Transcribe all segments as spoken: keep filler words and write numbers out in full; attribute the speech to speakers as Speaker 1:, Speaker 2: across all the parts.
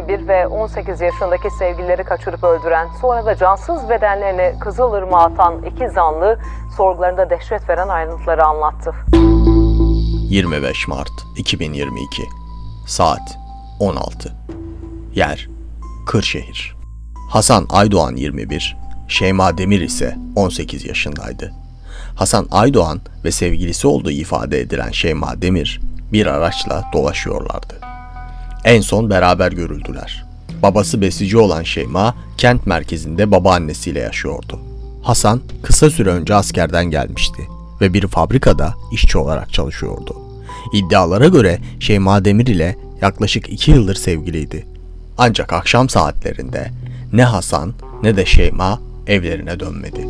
Speaker 1: yirmi bir ve on sekiz yaşındaki sevgilileri kaçırıp öldüren, sonra da cansız bedenlerini Kızılırmak'a atan iki zanlı sorgularında dehşet veren ayrıntıları anlattı.
Speaker 2: yirmi beş Mart iki bin yirmi iki Saat on altı Yer Kırşehir. Hasan Aydoğan yirmi bir, Şeyma Demir ise on sekiz yaşındaydı. Hasan Aydoğan ve sevgilisi olduğu ifade edilen Şeyma Demir bir araçla dolaşıyorlardı. En son beraber görüldüler. Babası besici olan Şeyma, kent merkezinde babaannesiyle yaşıyordu. Hasan kısa süre önce askerden gelmişti ve bir fabrikada işçi olarak çalışıyordu. İddialara göre Şeyma Demir ile yaklaşık iki yıldır sevgiliydi. Ancak akşam saatlerinde ne Hasan ne de Şeyma evlerine dönmedi.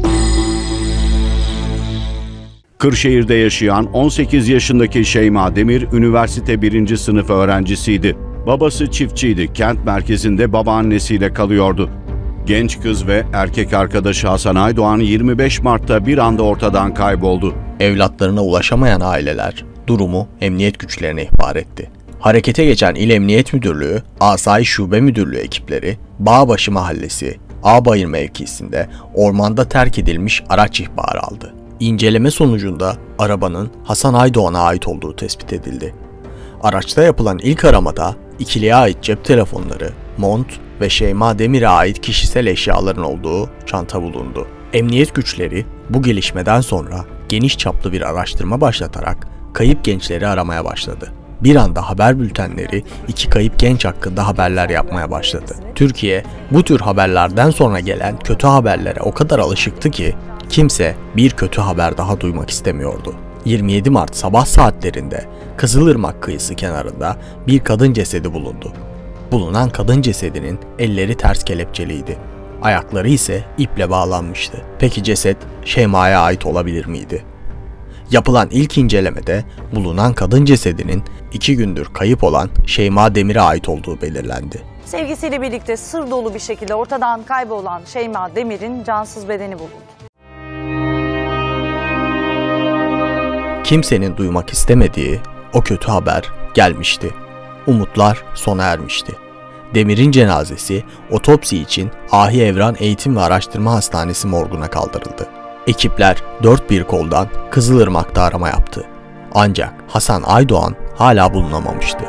Speaker 3: Kırşehir'de yaşayan on sekiz yaşındaki Şeyma Demir, üniversite birinci sınıf öğrencisiydi. Babası çiftçiydi, kent merkezinde babaannesiyle kalıyordu. Genç kız ve erkek arkadaşı Hasan Aydoğan yirmi beş Mart'ta bir anda ortadan kayboldu.
Speaker 2: Evlatlarına ulaşamayan aileler durumu emniyet güçlerine ihbar etti. Harekete geçen İl Emniyet Müdürlüğü, Asayiş Şube Müdürlüğü ekipleri Bağbaşı Mahallesi, Ağbayır mevkisinde ormanda terk edilmiş araç ihbarı aldı. İnceleme sonucunda arabanın Hasan Aydoğan'a ait olduğu tespit edildi. Araçta yapılan ilk aramada ikiliye ait cep telefonları, mont ve Şeyma Demir'e ait kişisel eşyaların olduğu çanta bulundu. Emniyet güçleri bu gelişmeden sonra geniş çaplı bir araştırma başlatarak kayıp gençleri aramaya başladı. Bir anda haber bültenleri iki kayıp genç hakkında haberler yapmaya başladı. Türkiye bu tür haberlerden sonra gelen kötü haberlere o kadar alışıktı ki kimse bir kötü haber daha duymak istemiyordu. yirmi yedi Mart sabah saatlerinde Kızılırmak kıyısı kenarında bir kadın cesedi bulundu. Bulunan kadın cesedinin elleri ters kelepçeliydi. Ayakları ise iple bağlanmıştı. Peki ceset Şeyma'ya ait olabilir miydi? Yapılan ilk incelemede bulunan kadın cesedinin iki gündür kayıp olan Şeyma Demir'e ait olduğu belirlendi.
Speaker 4: Sevgisiyle birlikte sır dolu bir şekilde ortadan kaybolan Şeyma Demir'in cansız bedeni bulundu.
Speaker 2: Kimsenin duymak istemediği o kötü haber gelmişti. Umutlar sona ermişti. Demir'in cenazesi otopsi için Ahi Evran Eğitim ve Araştırma Hastanesi morguna kaldırıldı. Ekipler dört bir koldan Kızılırmak'ta arama yaptı. Ancak Hasan Aydoğan hala bulunamamıştı.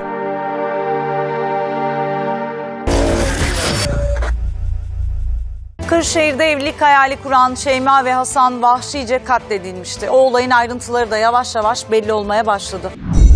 Speaker 4: Kırşehir'de evlilik hayali kuran Şeyma ve Hasan vahşice katledilmişti. O olayın ayrıntıları da yavaş yavaş belli olmaya başladı.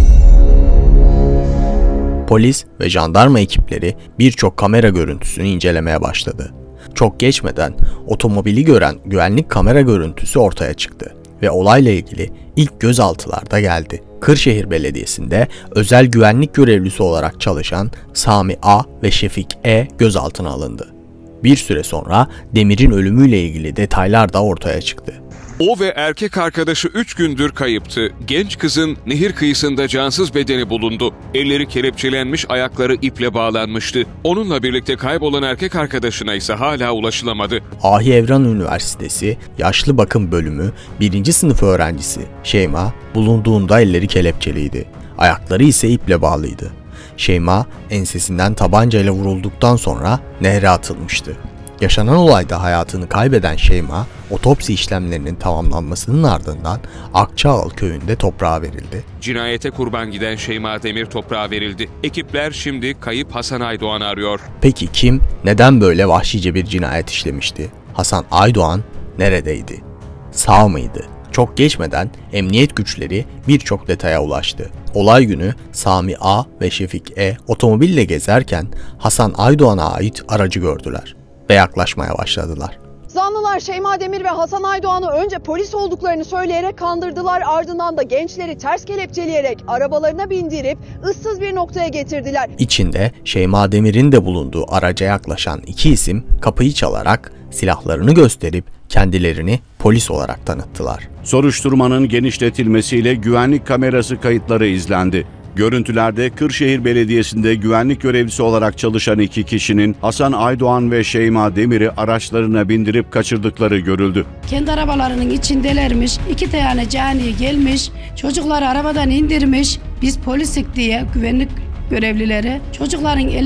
Speaker 2: Polis ve jandarma ekipleri birçok kamera görüntüsünü incelemeye başladı. Çok geçmeden otomobili gören güvenlik kamera görüntüsü ortaya çıktı ve olayla ilgili ilk gözaltılar da geldi. Kırşehir Belediyesi'nde özel güvenlik görevlisi olarak çalışan Sami A ve Şefik E gözaltına alındı. Bir süre sonra Demir'in ölümüyle ilgili detaylar da ortaya çıktı.
Speaker 5: O ve erkek arkadaşı üç gündür kayıptı. Genç kızın nehir kıyısında cansız bedeni bulundu. Elleri kelepçelenmiş, ayakları iple bağlanmıştı. Onunla birlikte kaybolan erkek arkadaşına ise hala ulaşılamadı.
Speaker 2: Ahi Evran Üniversitesi Yaşlı Bakım Bölümü birinci sınıf öğrencisi Şeyma bulunduğunda elleri kelepçeliydi. Ayakları ise iple bağlıydı. Şeyma ensesinden tabancayla vurulduktan sonra nehre atılmıştı. Yaşanan olayda hayatını kaybeden Şeyma, otopsi işlemlerinin tamamlanmasının ardından Akçaal köyünde toprağa verildi.
Speaker 5: Cinayete kurban giden Şeyma Demir toprağa verildi. Ekipler şimdi kayıp Hasan Aydoğan'ı arıyor.
Speaker 2: Peki kim, neden böyle vahşice bir cinayet işlemişti? Hasan Aydoğan neredeydi? Sağ mıydı? Çok geçmeden emniyet güçleri birçok detaya ulaştı. Olay günü Sami A ve Şefik E otomobille gezerken Hasan Aydoğan'a ait aracı gördüler ve yaklaşmaya başladılar.
Speaker 6: Zanlılar Şeyma Demir ve Hasan Aydoğan'ı önce polis olduklarını söyleyerek kandırdılar, ardından da gençleri ters kelepçeleyerek arabalarına bindirip ıssız bir noktaya getirdiler.
Speaker 2: İçinde Şeyma Demir'in de bulunduğu araca yaklaşan iki isim kapıyı çalarak silahlarını gösterip kendilerini polis olarak tanıttılar.
Speaker 3: Soruşturmanın genişletilmesiyle güvenlik kamerası kayıtları izlendi. Görüntülerde Kırşehir Belediyesi'nde güvenlik görevlisi olarak çalışan iki kişinin Hasan Aydoğan ve Şeyma Demir'i araçlarına bindirip kaçırdıkları görüldü.
Speaker 7: Kendi arabalarının içindelermiş, iki tane cani gelmiş, çocukları arabadan indirmiş, biz polisik diye güvenlik görevlileri çocukların eline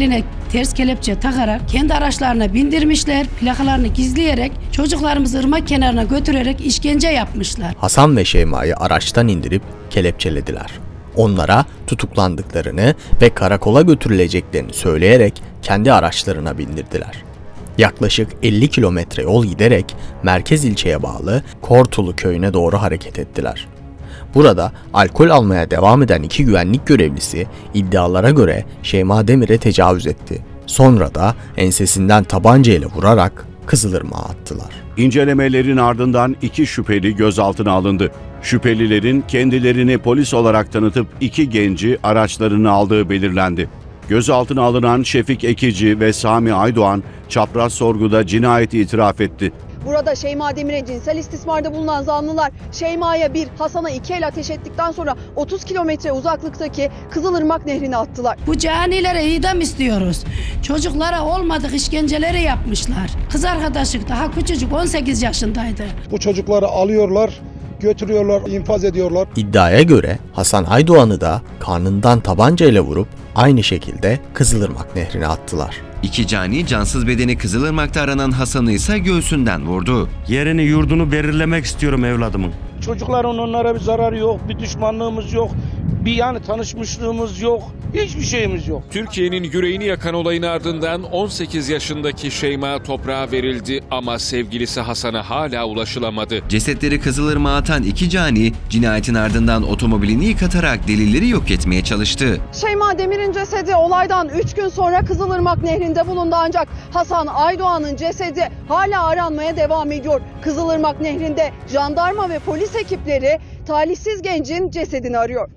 Speaker 7: ters kelepçe takarak kendi araçlarına bindirmişler. Plakalarını gizleyerek çocuklarımızı ırmak kenarına götürerek işkence yapmışlar.
Speaker 2: Hasan ve Şeyma'yı araçtan indirip kelepçelediler. Onlara tutuklandıklarını ve karakola götürüleceklerini söyleyerek kendi araçlarına bindirdiler. Yaklaşık elli kilometre yol giderek merkez ilçeye bağlı Kortulu köyüne doğru hareket ettiler. Burada alkol almaya devam eden iki güvenlik görevlisi iddialara göre Şeyma Demir'e tecavüz etti. Sonra da ensesinden tabancayla vurarak Kızılırmak'a attılar.
Speaker 3: İncelemelerin ardından iki şüpheli gözaltına alındı. Şüphelilerin kendilerini polis olarak tanıtıp iki genci araçlarını aldığı belirlendi. Gözaltına alınan Şefik Ekici ve Sami Aydoğan çapraz sorguda cinayeti itiraf etti.
Speaker 6: Burada Şeyma Demir'e cinsel istismarda bulunan zanlılar Şeyma'ya bir, Hasan'a iki el ateş ettikten sonra otuz kilometre uzaklıktaki Kızılırmak Nehri'ne attılar.
Speaker 7: Bu canilere idam istiyoruz. Çocuklara olmadık işkenceleri yapmışlar. Kız arkadaşı daha küçücük on sekiz yaşındaydı.
Speaker 8: Bu çocukları alıyorlar, götürüyorlar, infaz ediyorlar.
Speaker 2: İddiaya göre Hasan Aydoğan'ı da karnından tabancayla vurup aynı şekilde Kızılırmak Nehri'ne attılar.
Speaker 9: İki cani cansız bedeni Kızılırmak'ta aranan Hasan'ı ise göğsünden vurdu.
Speaker 10: Yerini yurdunu belirlemek istiyorum evladımın.
Speaker 8: Çocukların onlara bir zararı yok, bir düşmanlığımız yok, bir yani tanışmışlığımız yok, hiçbir şeyimiz yok.
Speaker 5: Türkiye'nin yüreğini yakan olayın ardından on sekiz yaşındaki Şeyma toprağa verildi ama sevgilisi Hasan'a hala ulaşılamadı.
Speaker 9: Cesetleri Kızılırmak'a atan iki cani cinayetin ardından otomobilini yıkatarak delilleri yok etmeye çalıştı.
Speaker 6: Şeyma Demir'in cesedi olaydan üç gün sonra Kızılırmak Nehri'nde bulundu ancak Hasan Aydoğan'ın cesedi hala aranmaya devam ediyor. Kızılırmak Nehri'nde jandarma ve polis ekipleri talihsiz gencin cesedini arıyor.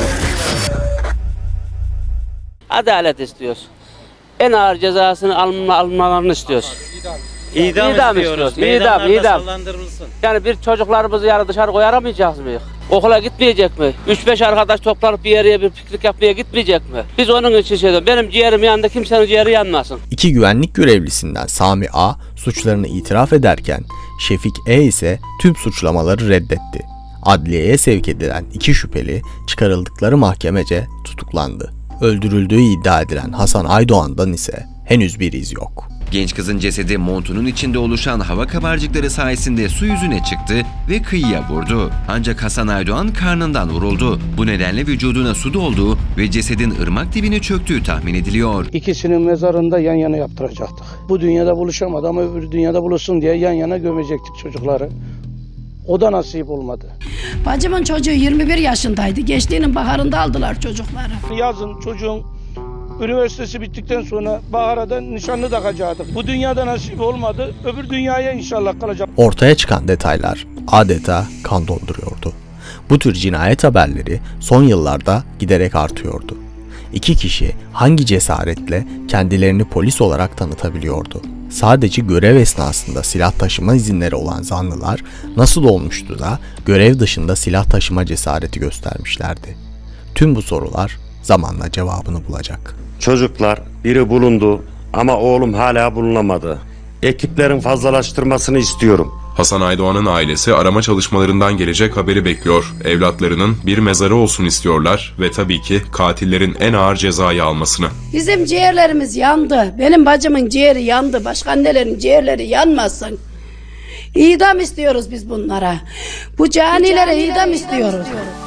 Speaker 11: Adalet istiyoruz. En ağır cezasını alma, almalarını istiyoruz.
Speaker 10: İdam,
Speaker 11: İdam
Speaker 10: istiyoruz.
Speaker 11: istiyoruz. İdam, idam. Yani bir çocuklarımızı yarı dışarı koyaramayacağız mı? Okula gitmeyecek mi? üç beş arkadaş toplanıp bir yere bir piknik yapmaya gitmeyecek mi? Biz onun için şey diyoruz. Benim ciğerim yanında kimsenin ciğeri yanmasın.
Speaker 2: İki güvenlik görevlisinden Sami A suçlarını itiraf ederken Şefik E ise tüm suçlamaları reddetti. Adliyeye sevk edilen iki şüpheli çıkarıldıkları mahkemece tutuklandı. Öldürüldüğü iddia edilen Hasan Aydoğan'dan ise henüz bir iz yok.
Speaker 9: Genç kızın cesedi montunun içinde oluşan hava kabarcıkları sayesinde su yüzüne çıktı ve kıyıya vurdu. Ancak Hasan Aydoğan karnından vuruldu. Bu nedenle vücuduna su dolduğu ve cesedin ırmak dibine çöktüğü tahmin ediliyor.
Speaker 8: İkisinin mezarında yan yana yaptıracaktık. Bu dünyada buluşamadı ama öbür dünyada buluşsun diye yan yana gömecektik çocukları. O da nasip olmadı.
Speaker 7: Bacımın çocuğu yirmi bir yaşındaydı. Gençliğinin baharında aldılar çocukları.
Speaker 8: Yazın çocuğun üniversitesi bittikten sonra bahara da nişanlı takacaktık. Bu dünyada nasip olmadı. Öbür dünyaya inşallah kalacak.
Speaker 2: Ortaya çıkan detaylar adeta kan donduruyordu. Bu tür cinayet haberleri son yıllarda giderek artıyordu. İki kişi hangi cesaretle kendilerini polis olarak tanıtabiliyordu? Sadece görev esnasında silah taşıma izinleri olan zanlılar nasıl olmuştu da görev dışında silah taşıma cesareti göstermişlerdi? Tüm bu sorular zamanla cevabını bulacak.
Speaker 10: Çocuklar biri bulundu ama oğlum hala bulunamadı. Ekiplerin fazlalaştırmasını istiyorum.
Speaker 12: Hasan Aydoğan'ın ailesi arama çalışmalarından gelecek haberi bekliyor. Evlatlarının bir mezarı olsun istiyorlar ve tabii ki katillerin en ağır cezayı almasını.
Speaker 7: Bizim ciğerlerimiz yandı. Benim bacımın ciğeri yandı. Başka annelerin ciğerleri yanmasın. İdam istiyoruz biz bunlara. Bu canilere idam istiyoruz.